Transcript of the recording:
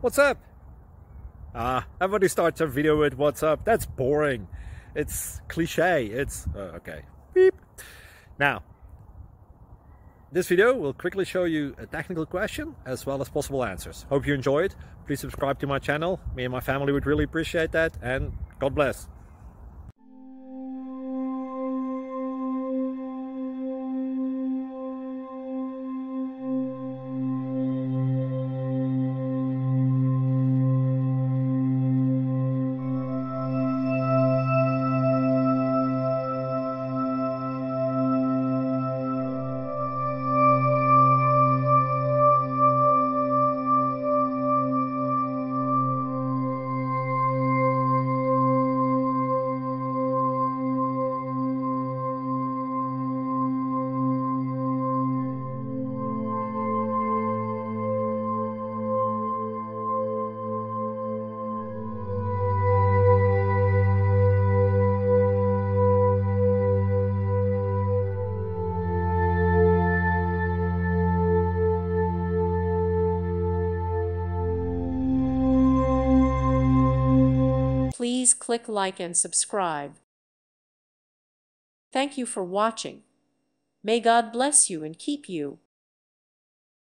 What's up? Everybody starts a video with what's up. That's boring. It's cliche. It's okay. Beep. Now, this video will quickly show you a technical question as well as possible answers. Hope you enjoy it. Please subscribe to my channel. Me and my family would really appreciate that, and God bless. Please click like and subscribe. Thank you for watching. May God bless you and keep you.